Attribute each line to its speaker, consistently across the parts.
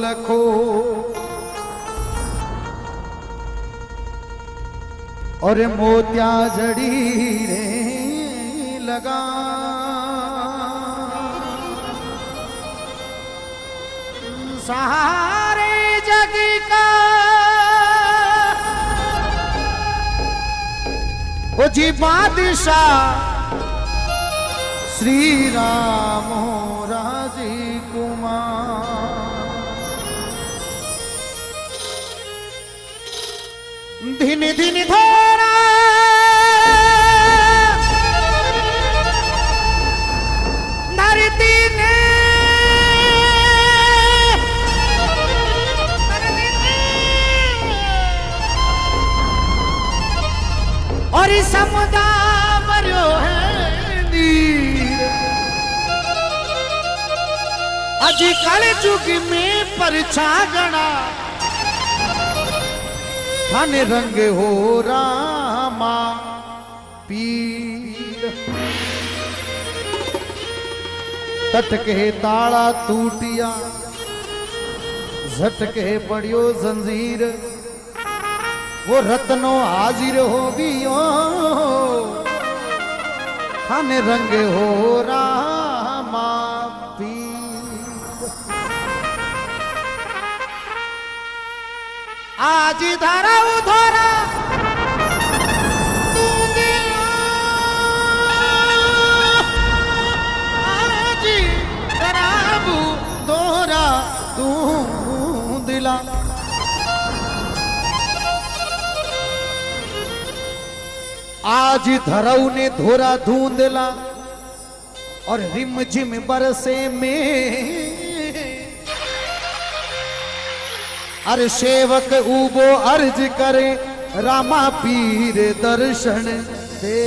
Speaker 1: लखो और मोतिया जड़ी रे लगा
Speaker 2: सारे जग का
Speaker 1: ओ जी बादशाह श्री राम राजी कुमार
Speaker 2: धिन धिन धोरा धरती ने और समुदाय मरो है नीर अज कल युग में परछा गणा
Speaker 1: धन रंग हो रामा पीर तटके ताला टूटिया झटके पड़ियो जंजीर वो रत्नो हाजिर हो गयो धन रंग हो रामा पीर
Speaker 2: आज धरा उधरा तू दिला आज धरा
Speaker 1: दोहरा तू दिला आज धरऊ ने धोरा धूंधला और रिम झिम बरसे में अरे सेवक उबो अर्ज करे रामा पीर दर्शन दे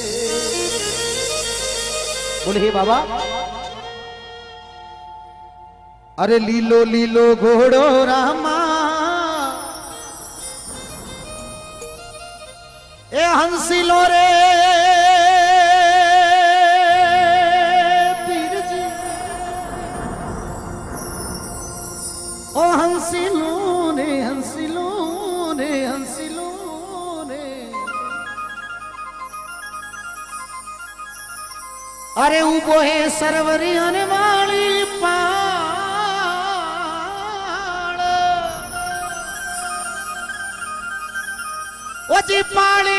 Speaker 1: बोले बाबा अरे लीलो लीलो घोड़ो रामा ए हंसिलो रे पीर जी ओ हंसिलो ने हंसिलो ने हंसिलो ने
Speaker 2: अरे उबो है सरवरी वाली पाल ओ जी पाली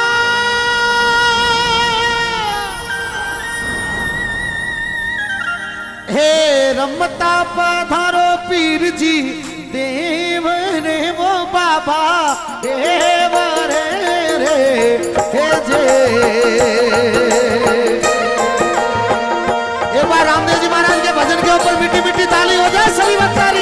Speaker 1: हे रमता पधारो पीर जी देव रे वो बाबा देव रे रे हे जे
Speaker 2: एक बार रामदेव जी महाराज के भजन के ऊपर मिट्टी मिट्टी ताली हो जाए सभी भक्तारी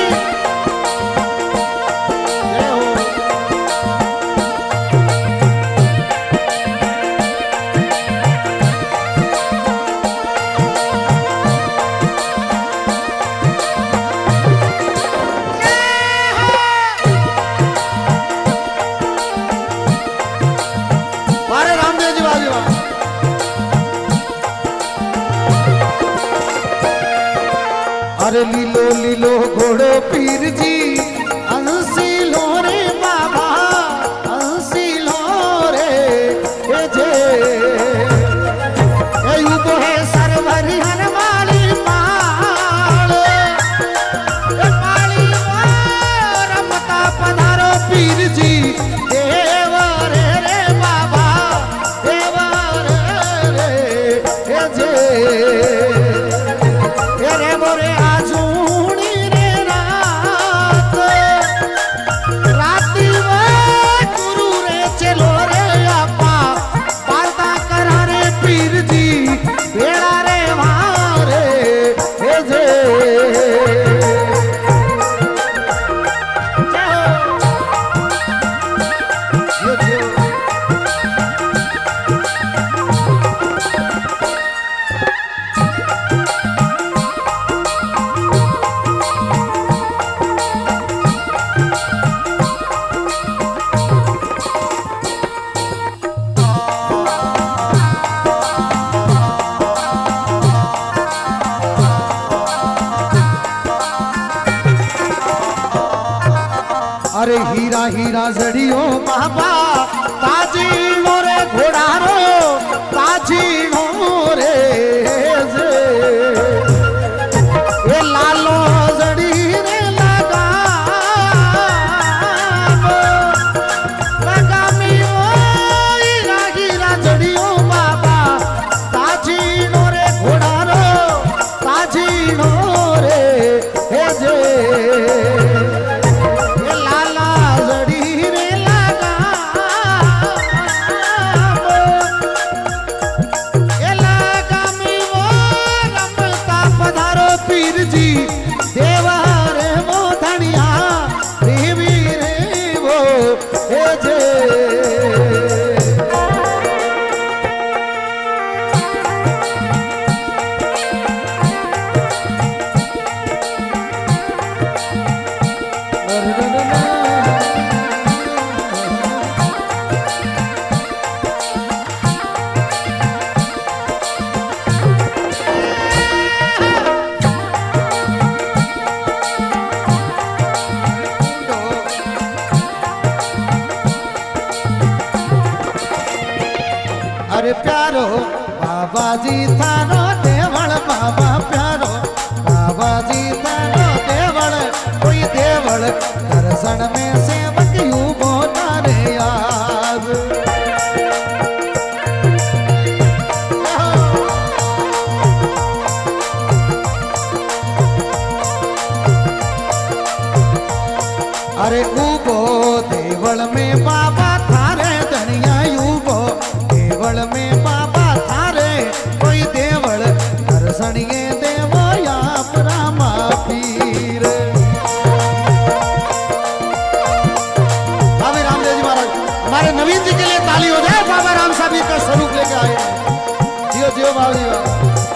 Speaker 1: अरे लीलो लीलो घोड़ो पीर जी अंसी लो रे बाबा अंसी लो रे हे जे
Speaker 2: उबो है सरवरी वाली पाल पाली रमता पधारो
Speaker 1: पीर जी देव रे रे बाबा देव रे रे हे जे रे मोरे अरे हीरा हीरा जड़ियो बाबा ताजीनो रे घोड़ारो ताजीनो रे ये लालो जड़ी रे लगा मी ओ हीरा हीरा जड़ियो बाबा ताजीनो रे घोड़ारो ताजीनो रे हे जे अरे प्यारो बाबा जी थानो देवल बाबा प्यारो बाबा जी थानो देवल कोई देवल दर्शन में सेवक यूं बोला रे यार अरे ऊबो देवल में बाबा थारे धनिया यूबो देवल में बाबा थारे कोई देवल दर्शनिए देवो या रामा पीर। बाबा रामदेव जी महाराज हमारे नवीन जी के लिए ताली हो जाए। बाबा राम साहब का स्वरूप लेके आए जियो जियो बाबा जी।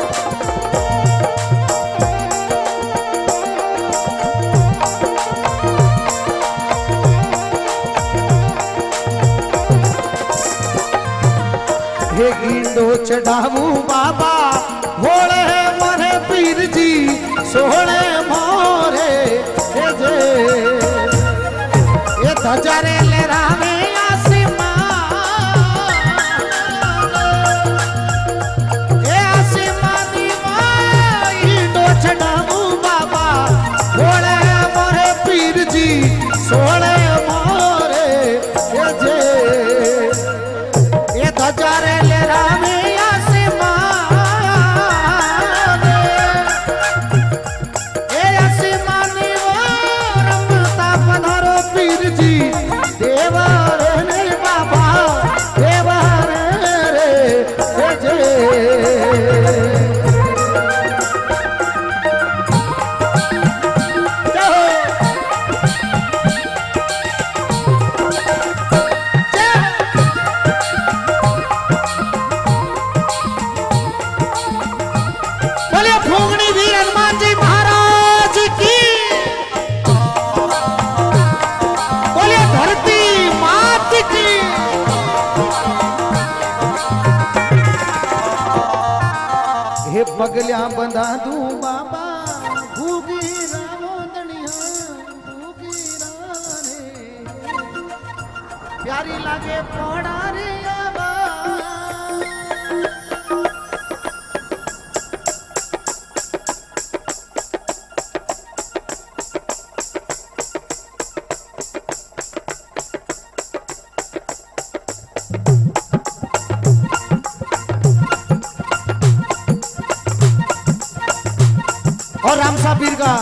Speaker 1: हे गिंडो चढ़ावू बाबा भोले मोरे पीर जी सोहणे मोरे हे जे ये धजारे ले रावे आसमान ये आसमान दीवा गिंडो चढ़ावू बाबा भोले मोरे पीर जी सोहणे मोरे हे जे ये धजारे पगलिया बंधा दूं बाबा भूगी रावो दनिया भूगी राने प्यारी लागे पौड़ा रे आवा और राम साहब पीर का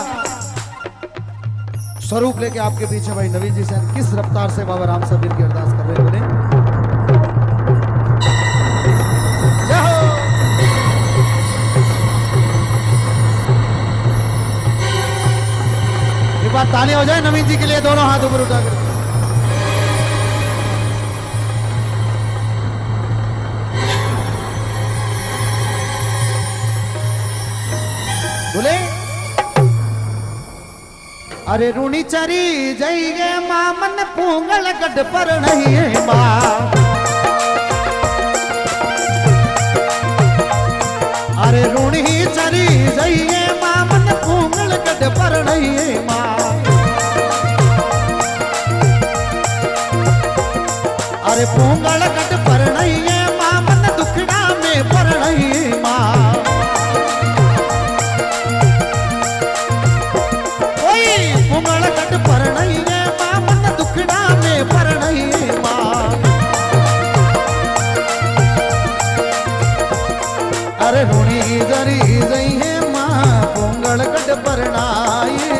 Speaker 1: स्वरूप लेके आपके पीछे भाई नवीन जी से किस रफ्तार से बाबा राम साहब पीर की अरदास कर रहे हैं बोले। एक बार ताली हो जाए नवीन जी के लिए दोनों हाथ ऊपर उठाकर। बोले अरे रूणी चरी जाइए मां मन पूंगल गड पर नहीं है मां अरे रूणी चरी जाइए मां मन पूंगल गड पर नहीं है मां परणाई।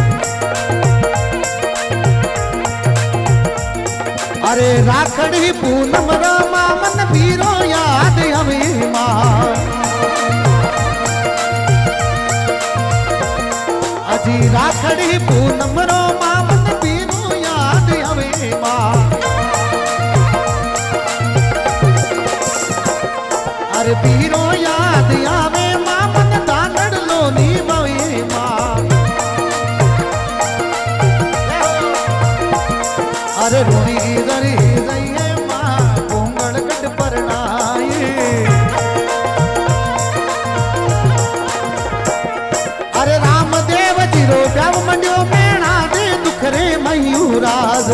Speaker 1: अरे राखड़ी पूनम रमा मन पीरो याद हमें मां। अजी राखड़ी पूनम रमा मन पीरो याद हमें मां। अरे पीरो याद आवे मां मन दानड़ लोनी बवे मां। अरे रोनी दरी दइए मां पोंगल कट परणाई। अरे रामदेव जी रो ब्याव मंडियो मेणा दे दुखरे मयूराज।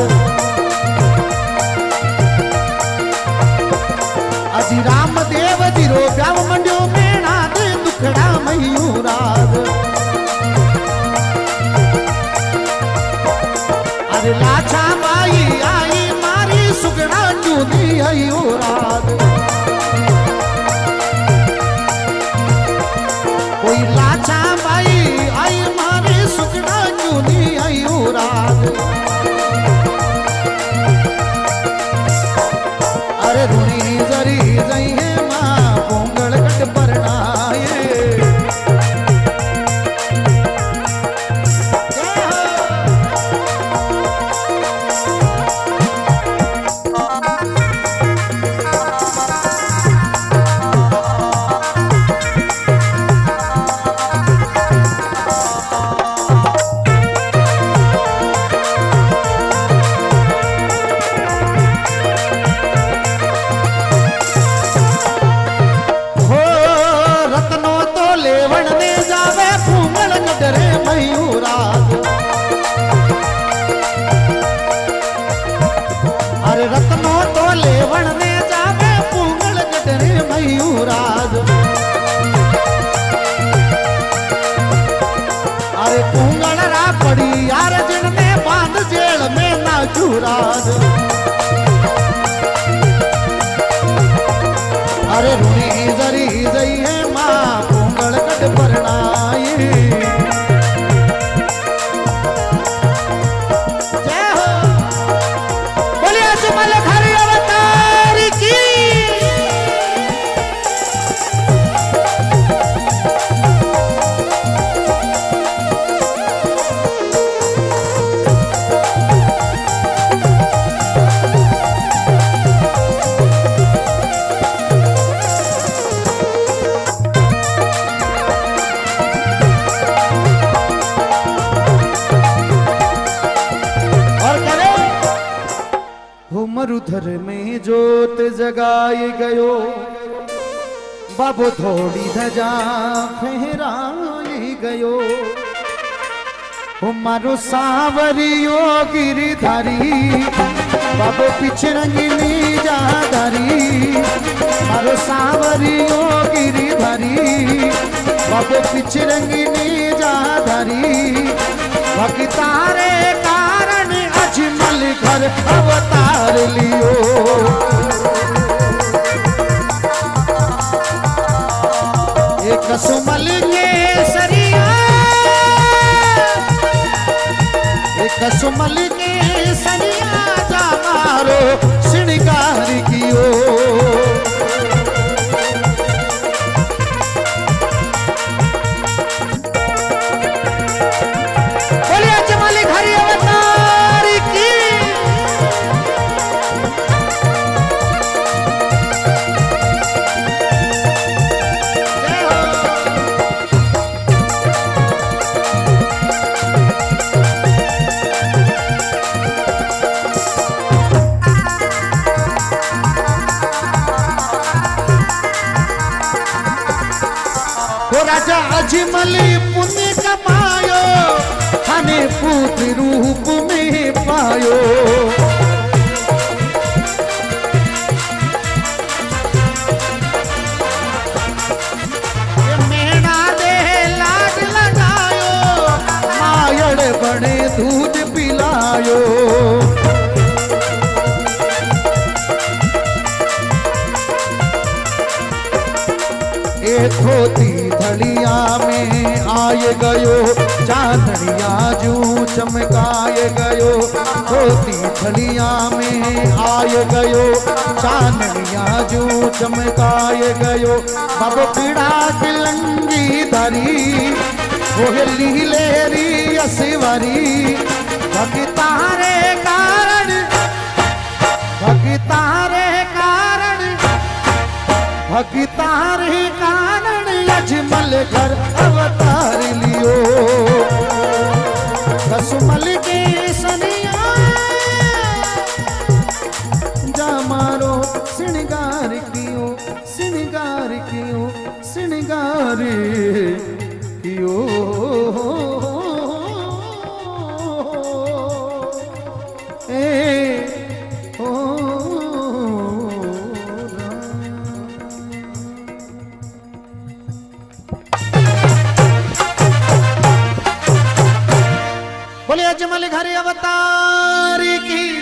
Speaker 1: अजी रामदेव जी रो ब्याव मंडियो मेणा दे दुखड़ा मयूराज। अरे लाछा बाई आई मारी सुगड़ा चूनी अयूराज। कोई लाछा बाई आई मारी सुगड़ा चूनी अयूराज। अरे रुणी जरी जइए मां पोंगल कट परणाए। अरे रत्नो तो लेवण ने जावे पूंगल गडरे मयूराज। अरे पूंगल रा पड़ी यार जिनने बांध जेल में ना चूराज। अरे रुणी जरी जइए मां पूंगल कट परणाई। मरुधर में जोत जगाई गयो बाबो थोड़ी धजा फहराई गयो। मारो सावरियो गिरधारी बाबो पिछरंगिनी जाधारी। मारो सावरियो गिरधारी बाबो पिछरंगिनी जाधारी। भक्तारे कारण अजमल घर अवतार लियो। एक सुमल के सरिया एक सुमल के सरिया जा मारो श्रृंगार कियो। राजा अजमली पुण्य कमायो हने पुत्र रूप में पायो। मेणा दे लाड लगायो मायड़ बड़े दूध पिलायो। धोती धड़िया में आए गयो चांदनिया जू चमकाए गयो, होती थलिया में आए गयो, चांदनिया जू चमकाए गयो। बाबो पीड़ा की लंगी धरी, वो लीलेरी असवरी, भगतारे कारण, भगतारे कारण, भगतारे कारण अजमल घर अवतार लियो। रसमल के सनिया जा मारो श्रृंगार कियो, श्रृंगार कियो, श्रृंगार कियो। बोले अजमल घर अवतार की